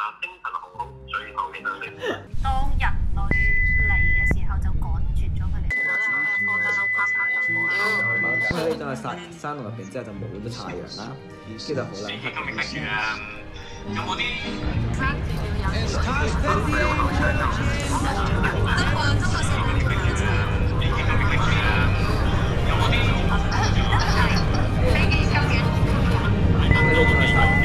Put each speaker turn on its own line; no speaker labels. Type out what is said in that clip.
精神航空最後其實你
當人類嚟嘅時候就趕絕咗佢哋。
咁喺呢種嘅山洞入邊之後就冇咗太陽啦，跟住就好冷黑。
有冇啲？
呢種係